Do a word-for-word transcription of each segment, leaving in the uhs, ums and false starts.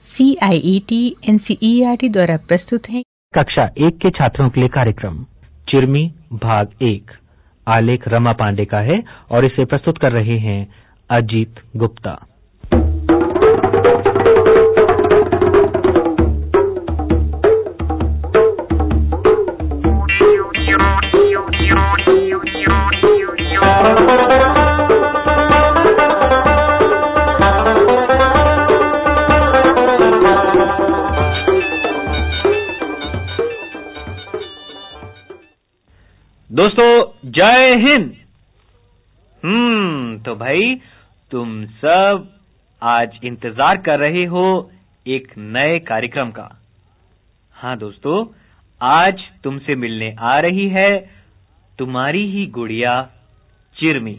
C I E T N C E R T द्वारा प्रस्तुत है कक्षा एक के छात्रों के लिए कार्यक्रम चिरमी भाग एक। आलेख रमा पांडे का है और इसे प्रस्तुत कर रहे हैं अजीत गुप्ता। दोस्तों जय हिंद। हम्म तो भाई तुम सब आज इंतजार कर रहे हो एक नए कार्यक्रम का। हाँ दोस्तों, आज तुमसे मिलने आ रही है तुम्हारी ही गुड़िया चिरमी।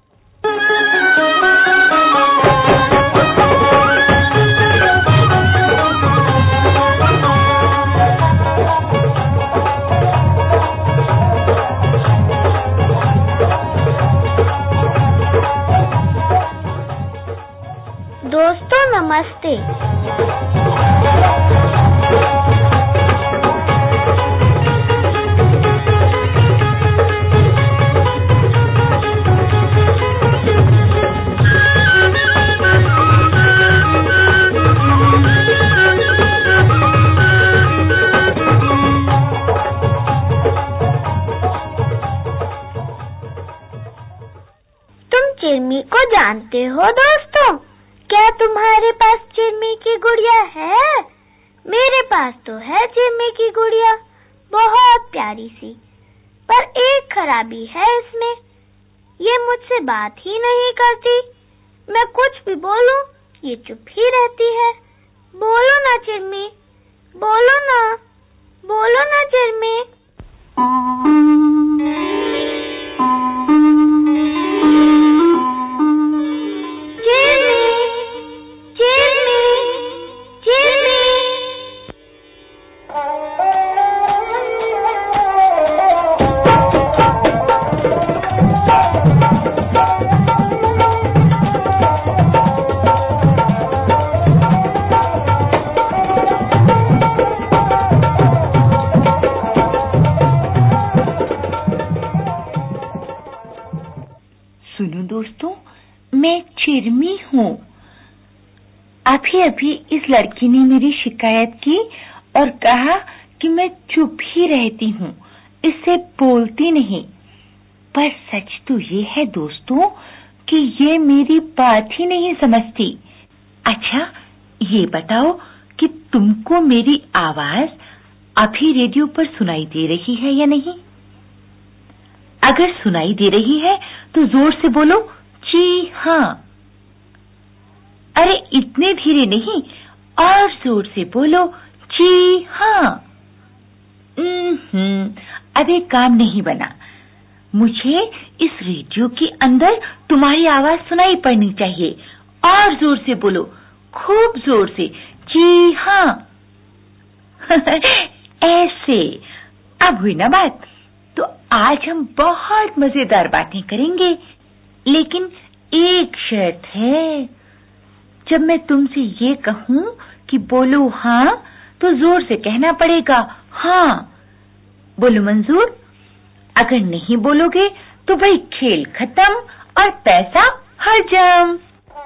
दोस्तों नमस्ते। तुम चिरमी को जानते हो दोस्तों? क्या तुम्हारे पास चिरमी की गुड़िया है? मेरे पास तो है चिरमी की गुड़िया, बहुत प्यारी सी। पर एक खराबी है इसमें, ये मुझसे बात ही नहीं करती। मैं कुछ भी बोलूं, ये चुप ही रहती है। बोलो ना चिरमी, बोलो ना, बोलो ना चिरमी। सुनो दोस्तों, मैं चिरमी हूँ। अभी अभी इस लड़की ने मेरी शिकायत की और कहा कि मैं चुप ही रहती हूँ, इससे बोलती नहीं। पर सच तो ये है दोस्तों कि ये मेरी बात ही नहीं समझती। अच्छा ये बताओ कि तुमको मेरी आवाज अभी रेडियो पर सुनाई दे रही है या नहीं? अगर सुनाई दे रही है तो जोर से बोलो जी हाँ। अरे इतने धीरे नहीं, और जोर से बोलो जी हाँ। हम्म अब एक काम नहीं बना, मुझे इस रेडियो के अंदर तुम्हारी आवाज सुनाई पड़नी चाहिए। और जोर से बोलो, खूब जोर से जी हाँ। ऐसे अब हुई ना बात। तो आज हम बहुत मजेदार बातें करेंगे, लेकिन एक शर्त है। जब मैं तुमसे ये कहूं कि बोलो हाँ, तो जोर से कहना पड़ेगा हाँ। बोलो मंजूर? अगर नहीं बोलोगे तो भाई खेल खत्म और पैसा हजम।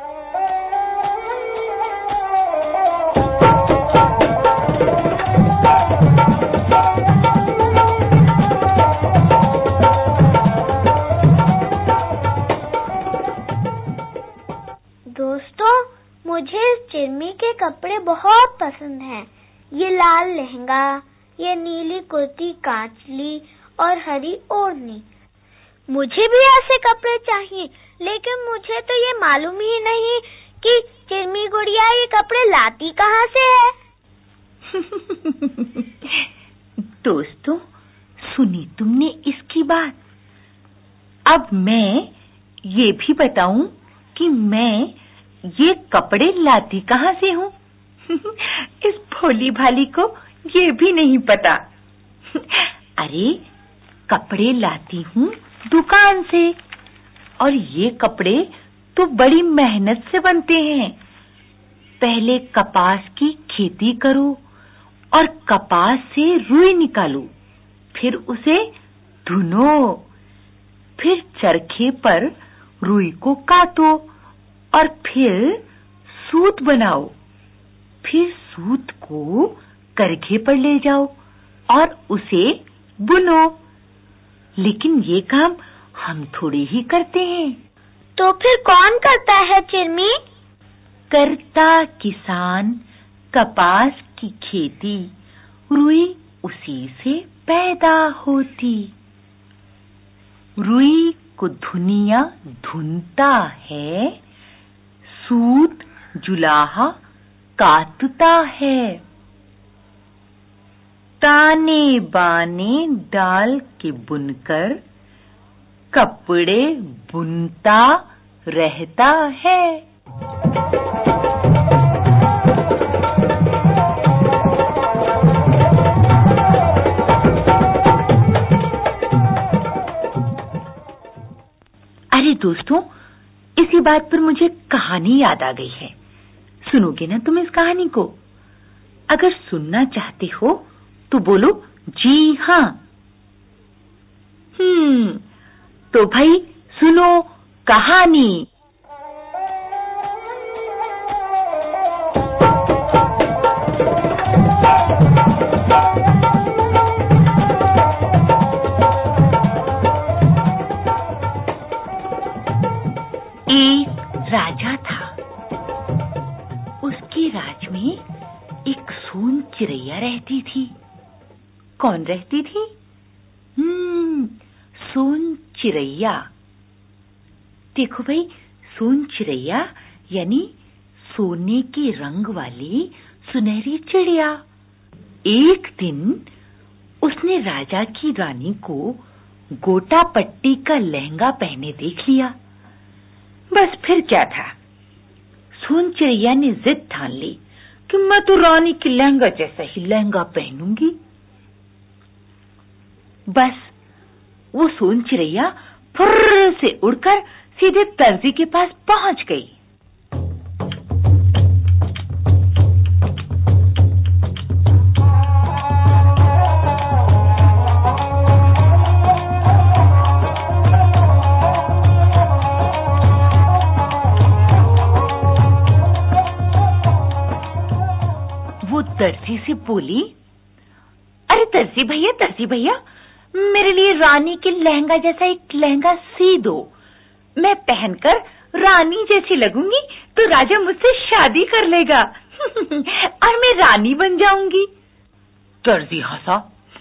दोस्तों मुझे चिरमी के कपड़े बहुत पसंद हैं। ये लाल लहंगा, ये नीली कुर्ती कांचली और हरी ओढ़नी। मुझे भी ऐसे कपड़े चाहिए, लेकिन मुझे तो ये मालूम ही नहीं कि चिरमी गुड़िया ये कपड़े लाती कहाँ से है। दोस्तों सुनी तुमने इसकी बात? अब मैं ये भी बताऊं कि मैं ये कपड़े लाती कहाँ से हूँ? इस भोली भाली को ये भी नहीं पता। अरे कपड़े लाती हूँ दुकान से, और ये कपड़े तो बड़ी मेहनत से बनते हैं। पहले कपास की खेती करो और कपास से रुई निकालो, फिर उसे धुनो, फिर चरखे पर रुई को काटो और फिर सूत बनाओ, फिर सूत को करघे पर ले जाओ और उसे बुनो। लेकिन ये काम हम थोड़ी ही करते हैं। तो फिर कौन करता है चिरमी? करता किसान, कपास की खेती, रुई उसी से पैदा होती। रुई को धुनिया धुनता है, सूत जुलाहा काटता है, ताने बाने डाल के बुनकर कपड़े बुनता रहता है। अरे दोस्तों, इसी बात पर मुझे कहानी याद आ गई है। सुनोगे ना तुम इस कहानी को? अगर सुनना चाहते हो तो बोलो जी हाँ। हम्म तो भाई सुनो कहानी। एक राजा था। उसके राज में एक सोन चिड़ैया रहती थी। कौन रहती थी? हम्म सोन चिड़ैया। देखो भाई, सोन चिड़ैया यानी सोने के रंग वाली सुनहरी चिड़िया। एक दिन उसने राजा की रानी को गोटा पट्टी का लहंगा पहने देख लिया। बस फिर क्या था, सोन चिड़ैया ने जिद ठान ली कि मैं तो रानी की लहंगा जैसा ही लहंगा पहनूंगी। बस वो सोन चिड़ैया फुर्र से उड़कर सीधे दर्जी के पास पहुंच गई। वो दर्जी से बोली, अरे दर्जी भैया, दर्जी भैया, मेरे लिए रानी के लहंगा जैसा एक लहंगा सी दो। मैं पहनकर रानी जैसी लगूंगी तो राजा मुझसे शादी कर लेगा और मैं रानी बन जाऊंगी। दर्जी हंसा।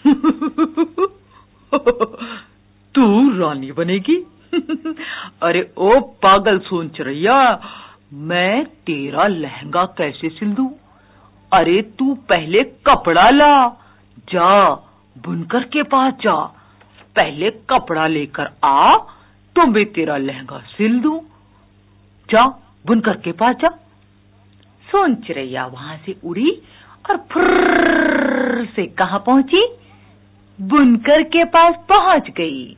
तू रानी बनेगी? अरे ओ पागल सोन चिड़ैया, मैं तेरा लहंगा कैसे सिल दूं? अरे तू पहले कपड़ा ला, जा बुनकर के पास जा, पहले कपड़ा लेकर आ तो मैं तेरा लहंगा सिल दूं। जा बुनकर के पास जा। सोन चिड़ैया वहां से उड़ी और फुर्र से कहां पहुंची? बुनकर के पास पहुंच गई।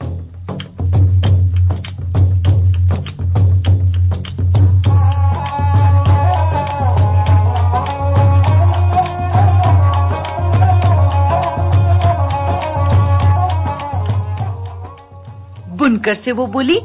बुनकर से वो बोली,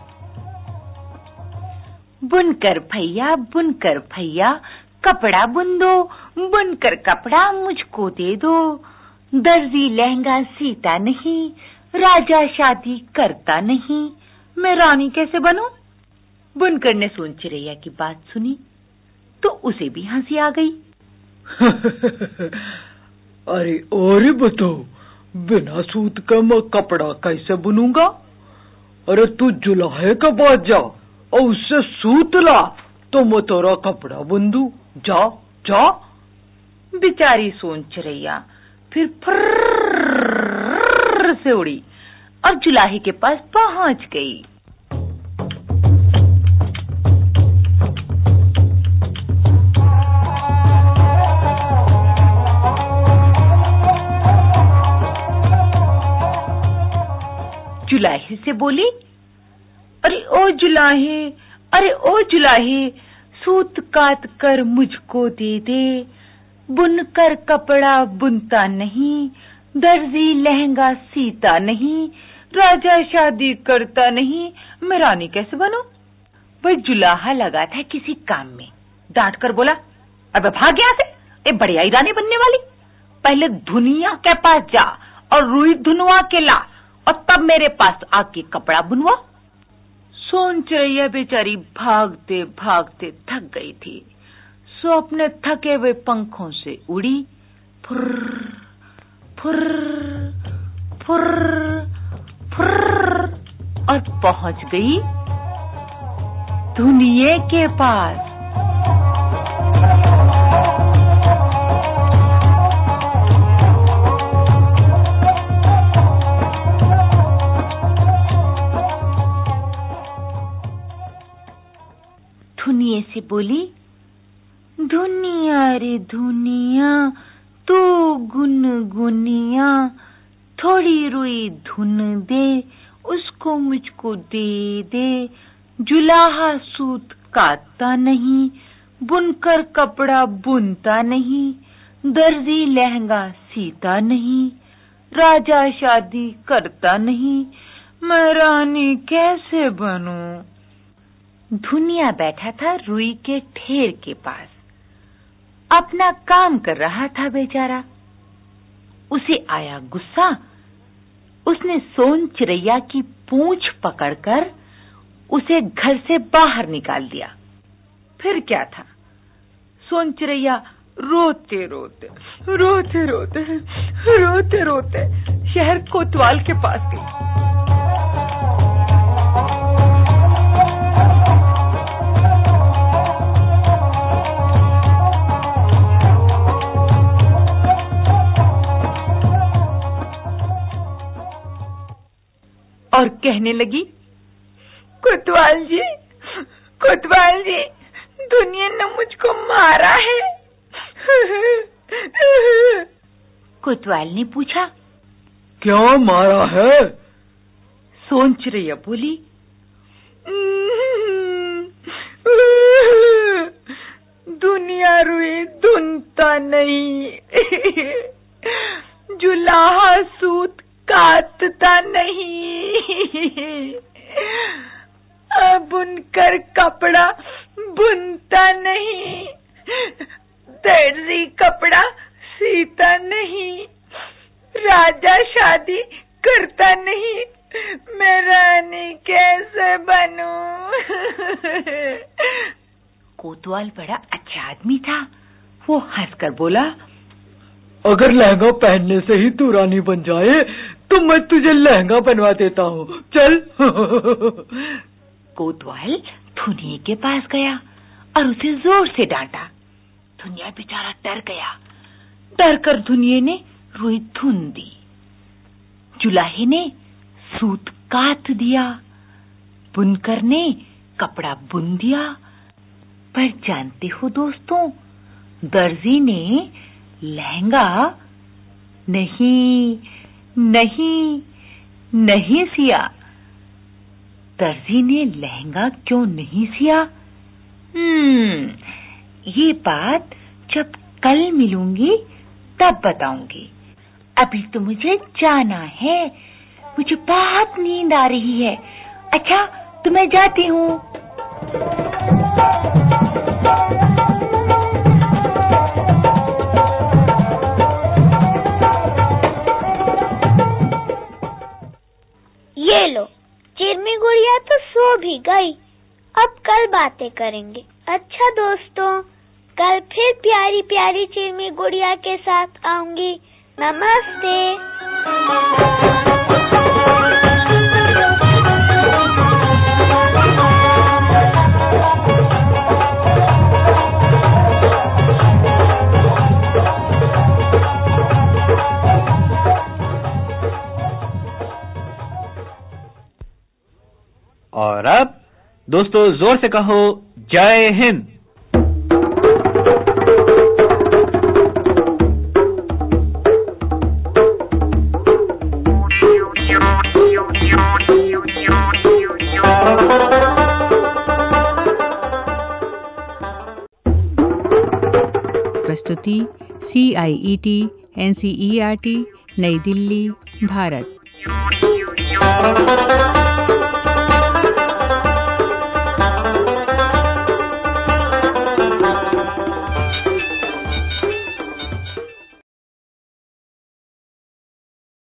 बुनकर भैया, बुनकर भैया, कपड़ा बुन दो, बुनकर कपड़ा मुझको दे दो। दर्जी लहंगा सीता नहीं, राजा शादी करता नहीं, मैं रानी कैसे बनूं? बुनकर ने सोन चिड़ैया की बात सुनी तो उसे भी हंसी आ गई। अरे और बताओ, बिना सूत का मैं कपड़ा कैसे बुनूंगा? अरे तू जुलाहे के पास जा और उससे सूत ला तो मैं तेरा कपड़ा बुन दूं। जा जा। बेचारी सोन चिड़ैया फिर फुर्र से उड़ी और जुलाहे के पास पहुंच गई। जुलाहे से बोली, अरे ओ जुलाहे, अरे ओ जुलाहे, सूत काट कर मुझको दे दे, बुनकर कपड़ा बुनता नहीं, दर्जी लहंगा सीता नहीं, राजा शादी करता नहीं, मैं रानी कैसे बनूं? वह जुलाहा लगा था किसी काम में, डांट कर बोला, अबे भाग यहाँ से, ए बढ़िया रानी बनने वाली, पहले धुनिया के पास जा और रुई धुनवा के ला और तब मेरे पास आके कपड़ा बुनवा। सोनचिड़ैया बेचारी भागते भागते थक गई थी, सो अपने थके हुए पंखों से उड़ी, फुर्र फुर्र फुर्र फुर्र, और पहुंच गई धुनिये के पास। धुनिये से बोली, धुनिया रे धुनिया तू गुनगुनिया, थोड़ी रुई धुन दे उसको मुझको दे दे, जुलाहा सूत काटता नहीं, बुनकर कपड़ा बुनता नहीं, दर्जी लहंगा सीता नहीं, राजा शादी करता नहीं, मैं रानी कैसे बनूं? धुनिया बैठा था रुई के ढेर के पास, अपना काम कर रहा था बेचारा। उसे आया गुस्सा, उसने सोनचिड़ैया की पूंछ पकड़कर उसे घर से बाहर निकाल दिया। फिर क्या था, सोनचिड़ैया रोते रोते रोते रोते रोते रोते शहर कोतवाल के पास गई। और कहने लगी, कोतवाल जी, कोतवाल जी, दुनिया ने मुझको मारा है। कोतवाल ने पूछा, क्या मारा है? सोनचिड़ैया बोली, दुनिया रुई धुनता नहीं, जुलाहा सूत काटता नहीं, बुनकर कपड़ा बुनता नहीं, दर्जी कपड़ा सीता नहीं, राजा शादी करता नहीं, मैं रानी कैसे बनूं? कोतवाल बड़ा अच्छा आदमी था, वो हंसकर बोला, अगर लहंगा पहनने से ही तू रानी बन जाए तो मैं तुझे लहंगा बनवा देता हूँ, चल। कोतवाल धुनिये के पास गया और उसे जोर से डांटा। धुनिया बेचारा डर गया। डर कर धुनिये ने रुई धुन दी, जुलाहे ने सूत काट दिया, बुनकर ने कपड़ा बुन दिया। पर जानते हो दोस्तों, दर्जी ने लहंगा नहीं नहीं नहीं सिया। दर्जी ने लहंगा क्यों नहीं सिया? हम्म, ये बात जब कल मिलूंगी तब बताऊंगी। अभी तो मुझे जाना है, मुझे बहुत नींद आ रही है। अच्छा, तो मैं जाती हूँ। ये लो, चिरमी गुड़िया तो सो भी गई, अब कल बातें करेंगे। अच्छा दोस्तों, कल फिर प्यारी प्यारी चिरमी गुड़िया के साथ आऊंगी। नमस्ते। और अब दोस्तों जोर से कहो जय हिंद। प्रस्तुति C I E T N C E R T New Delhi, Bharat.